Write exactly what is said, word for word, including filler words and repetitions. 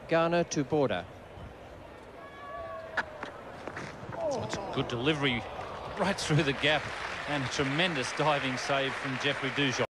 Garner to border. It's a good delivery right through the gap, and a tremendous diving save from Jeffrey Dujon.